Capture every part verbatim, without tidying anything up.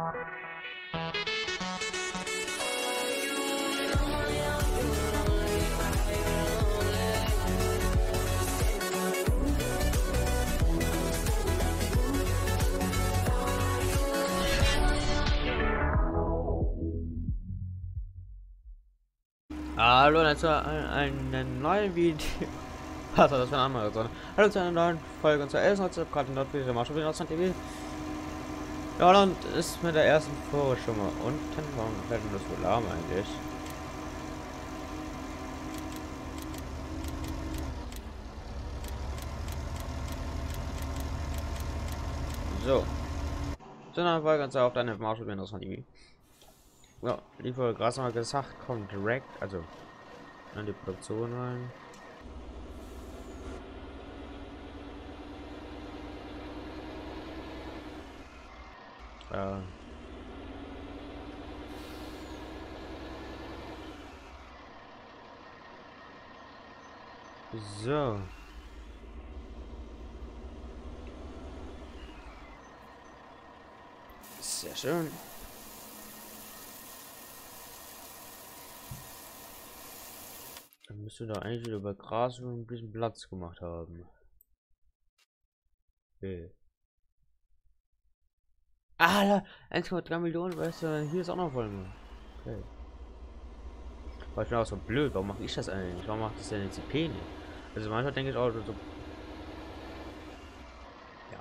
Hallo, und zu einem neuen Video. Also, das war eine andere Sonne. Hallo zu einer neuen Folge und zur ersten Heute gerade in Nordbild, der schon wieder aus T V. Ja, und ist mit der ersten Folge schon mal unten. Warum fällt mir das wohl arm eigentlich? So. Zu einer Folge und auf deine Marshall wieder aus T V. Ja, die Folge gerade mal gesagt, kommt direkt, also in die Produktion rein. Ja. So. Sehr schön. Dann müsste da eigentlich wieder über Gras und ein bisschen Platz gemacht haben. Okay. Ah, eins Komma drei Millionen, weißt du, hier ist auch noch voll. Okay. Aber ich bin auch so blöd, warum mache ich das eigentlich? Warum macht das denn jetzt die P nicht? Also manchmal denke ich auch so. Ja.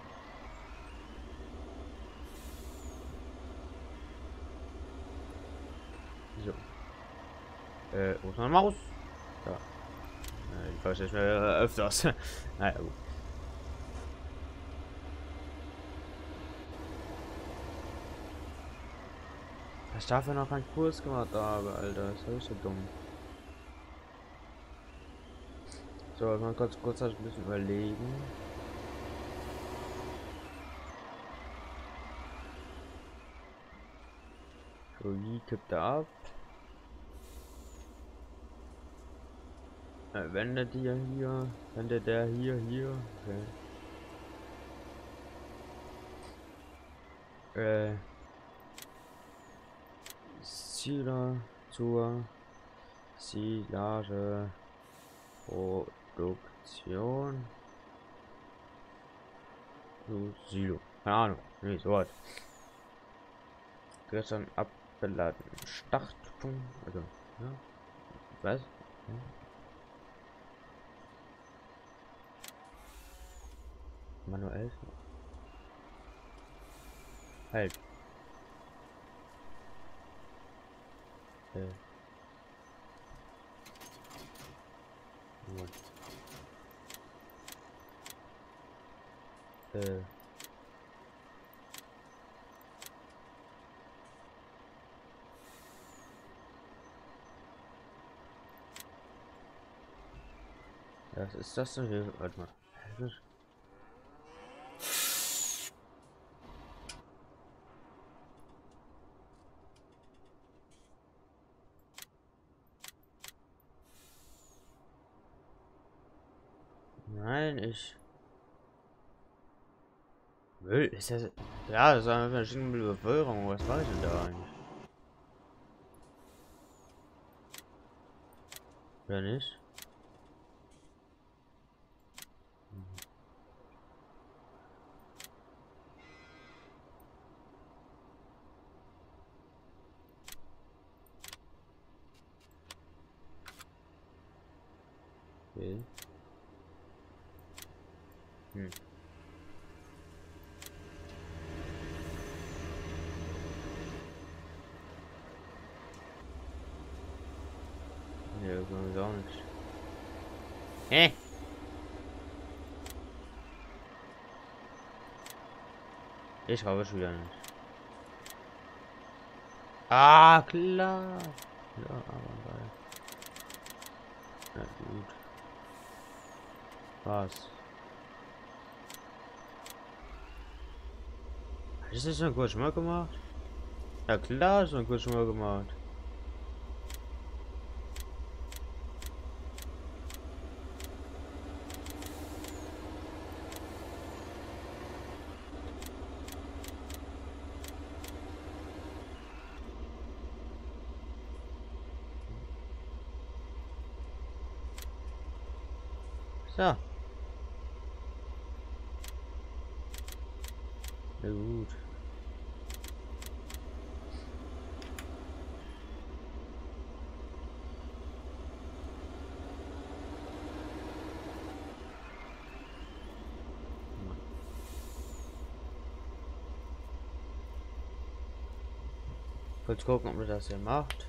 So. Äh, wo ist meine Maus? Ja. Äh, ich weiß nicht mehr äh, öfters. Naja, gut. Ich darf ja noch keinen Kurs gemacht habe, Alter. Das ist so dumm. So, mal kurz kurz ein bisschen überlegen. So, wie kippt er ab? Äh, wendet die hier, wendet der hier, hier. Okay. Äh. Ziele zur Silage Produktion zu Silo. Keine Ahnung, nee, so was. Gestern abgeladen. Startpunkt, also, ja, ich weiß. Ja. Manuell. Halt. Äh. Äh. Was ist das denn hier? Warte mal. Nein, ich will. Ist das. Ja, das ist eine verschiedene Bevölkerung. Was war ich denn da eigentlich? Oder nicht? Okay. Hm. Ja, das auch nicht. Hä? Ich habe schon wieder nicht. Ah, klar. Ja, aber geil. Na gut. Was? Ist das schon kurz mal gemacht? Ja klar, schon kurz mal gemacht. So. Na gut. Kurz gucken, ob man das hier macht.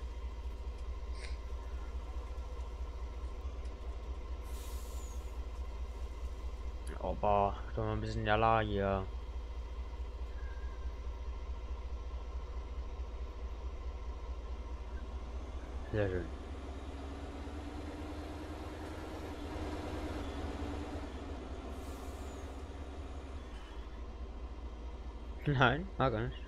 Aber doch mal ein bisschen Jalla hier. Sehr schön. Nein, mag gar nicht.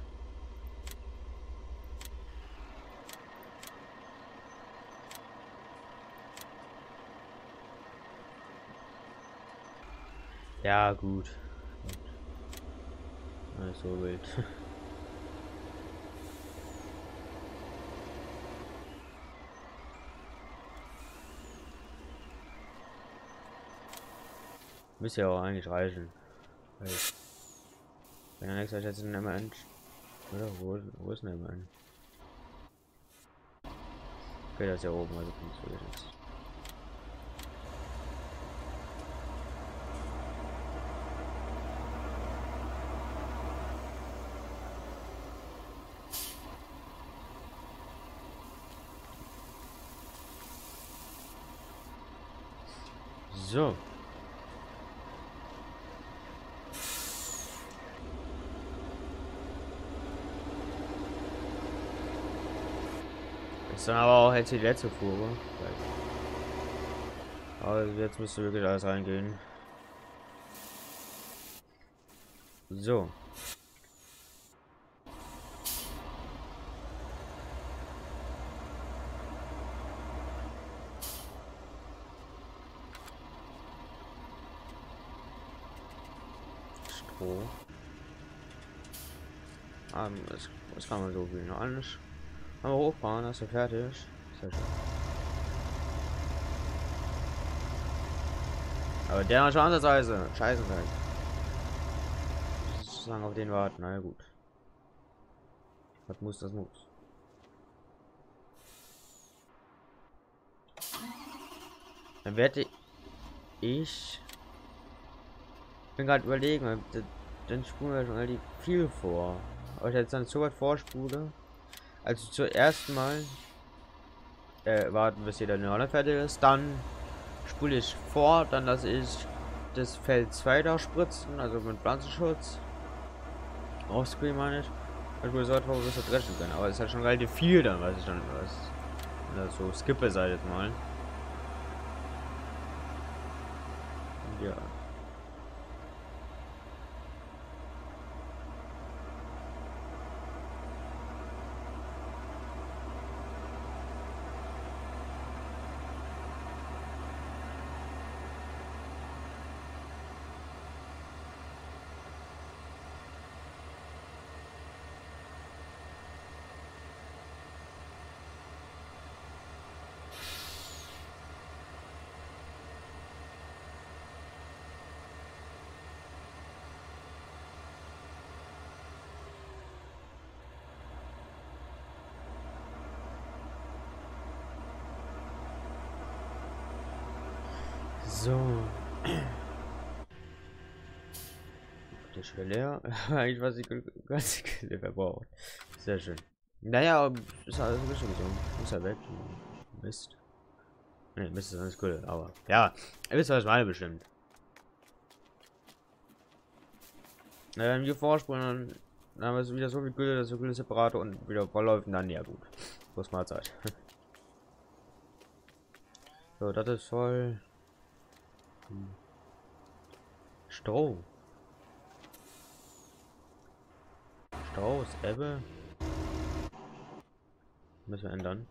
Ja, gut. Nicht so wild. Müsste ja auch eigentlich reichen. Weil wenn der nächste jetzt ein M N. Oder wo, wo ist ein M N? Okay, das ist ja oben, also kannst du jetzt. So. Ist dann aber auch jetzt die letzte Fuhre. Aber jetzt müsste wirklich alles reingehen. So. Stroh. Ah, das, das kann man so viel noch anders. Aber hochfahren, hast du fertig. Sehr schön. Aber der hat schon ansatzweise. Scheiße, halt. So lange auf den warten, na ja, gut. Was muss, das muss. Dann werde ich. bin gerade überlegen, dann spulen wir schon relativ viel vor. Aber ich jetzt dann so weit vorspule. Also zuerst mal äh, warten, bis hier der Neuner fertig ist. Dann spule ich vor, dann lasse ich das Feld zwei da spritzen, also mit Pflanzenschutz. Offscreen meine ich. Ich würde so etwas bis dreschen können, aber es ist halt schon relativ viel dann, was ich dann was. Also skippe seit jetzt mal. Ja. So. Der ist wieder leer. Eigentlich was ich ganz verbraucht. Sehr schön. Naja, ist alles ein bisschen gesund. Ist er weg. Mist. Ne, Mist ist alles cool, aber ja, ihr wisst was ich meine bestimmt. Na, wenn wir vorspulen, dann, dann haben wir wieder so viel Gülle, dass so viele Separate und wieder voll läuft, dann ja gut. Bloß Mahlzeit. So, das ist voll. Hm. Stroh. Stroh ist Ebbe. Müssen wir ändern.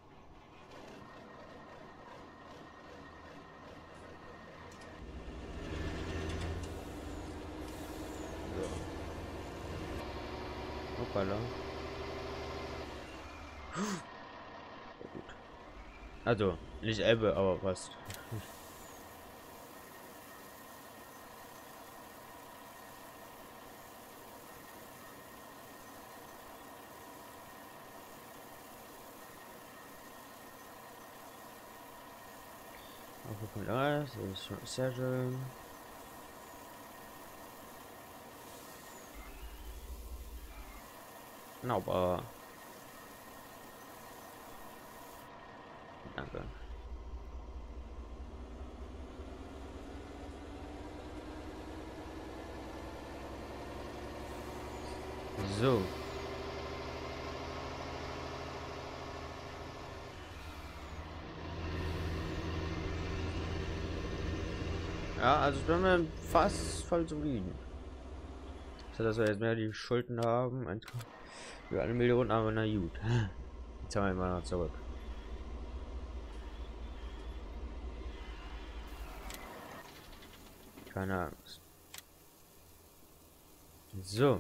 So. Hoppala. Sehr gut. Also, nicht Ebbe, aber passt. Ja, das ist schon sehr schön. Genau, aber danke. So. Ja, also ich bin mir fast voll zufrieden. So, dass wir jetzt mehr die Schulden haben. Für eine Million, aber na gut. Jetzt haben wir mal noch zurück. Keine Angst. So.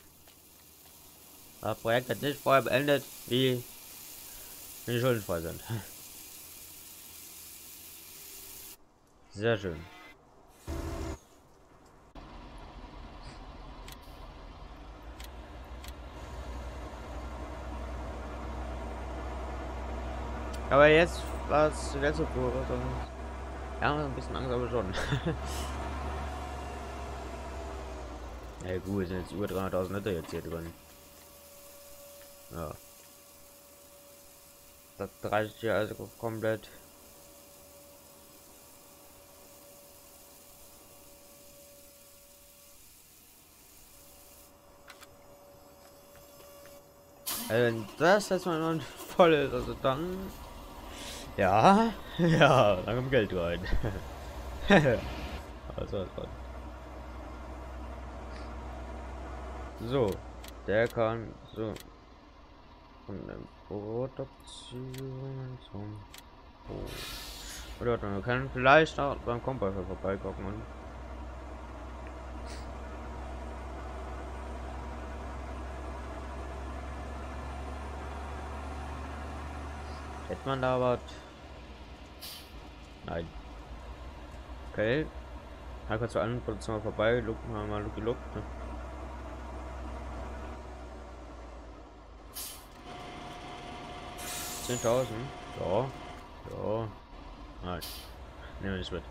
Das Projekt hat nicht vorher beendet, wie wenn die Schulden frei sind. Sehr schön. Aber jetzt war es die letzte Tour und ja, ein bisschen Angst, aber schon. Ja gut, sind jetzt über dreihunderttausend Liter jetzt hier drin. Ja. Das reicht hier also komplett. Also wenn das jetzt mal noch voll ist, also dann... Ja, ja, dann kommt Geld rein. Also, so, der kann so von den Produktionen zum oh. Oder wir können vielleicht auch beim Kompass vorbeigucken und hätte man da was? Nein. Okay. Da kannst du an Produktion vorbei, look mal mal look look. zehntausend. Ja. Ja. Nein. Nehmen wir nicht mit.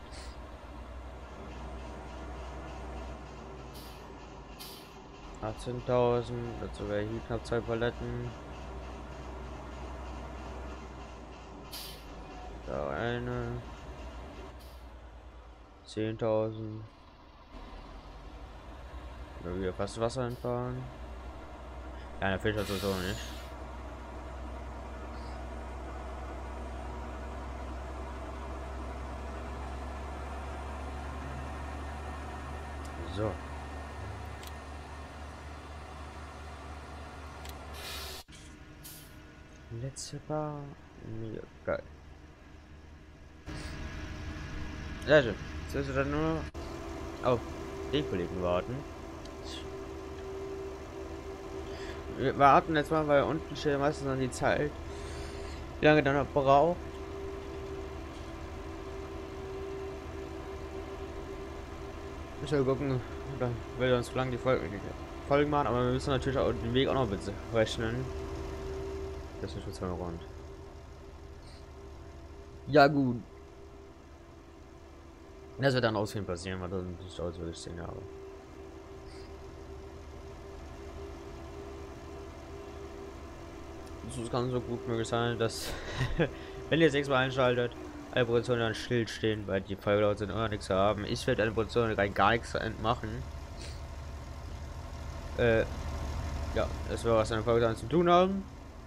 achtzehntausend. Dazu wäre hier knapp zwei Paletten. Da eine. zehntausend. Da wieder fast Wasser entfahren. Ja, der Fisch hat sowieso nicht. So. Letzte Bar. Mega geil. Sehr schön. Jetzt müssen wir dann nur auf den Kollegen warten. Wir warten jetzt mal, weil unten steht meistens an die Zeit. Wie lange dann noch braucht. Ich will gucken, oder will uns so lange die Folgen, die Folgen machen, aber wir müssen natürlich auch den Weg auch noch bitte rechnen. Das ist schon zwei rund. Ja gut. Das wird dann aus viel passieren, weil das nicht aus wirklich zehn Jahre. Es kann so gut möglich sein, dass wenn ihr sechs Mal einschaltet, eine Produktion dann stillstehen, weil die Folge sind immer nichts haben. Ich werde eine Produktion rein gar nichts machen. Äh, ja, das war was eine Folge dann zu tun haben.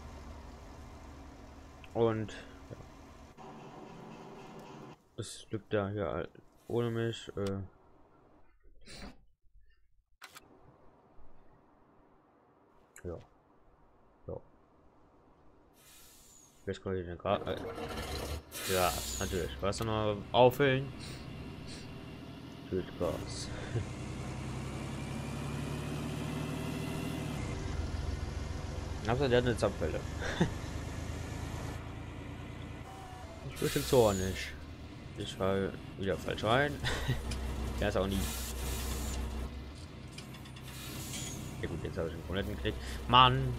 Und ja. Das liegt da hier halt ohne mich. Äh, ja. Ja. Jetzt kann ich den gerade. Äh, ja, natürlich. Was noch auffüllen? Gut, Gas. Also der hat eine Zapfwelle. Ich bin schon zornig. Ich war wieder falsch rein. Der ist auch nie. Ja gut, jetzt habe ich einen kompletten gekriegt. Mann!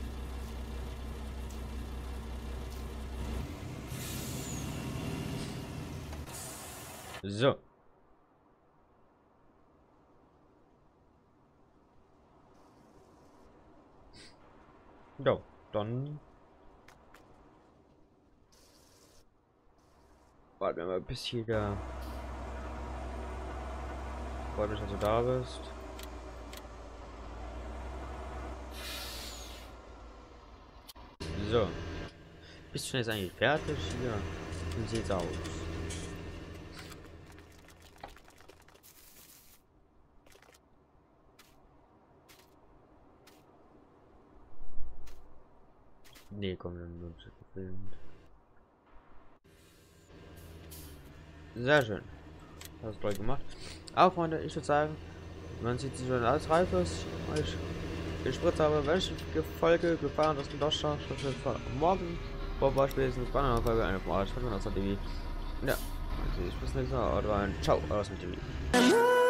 So. Ja, dann warten wir mal bis hier da. Freut mich, dass du da bist. So. Bist du schon jetzt eigentlich fertig? Ja. Wie sieht's aus? Nee, komm, dann wird es gefilmt. Sehr schön. Hast du toll gemacht. Aber Freunde, ich würde sagen, man sieht sich, wenn alles reif ist. Ich gespritzt habe, welche Folge gefahren das mit Dostar. Ich werde morgen vorbei spätestens bei einer Folge eine Frage. Ich bin aus der T V. Ja, also ich bis nächstes Mal. Ciao, aus dem T V.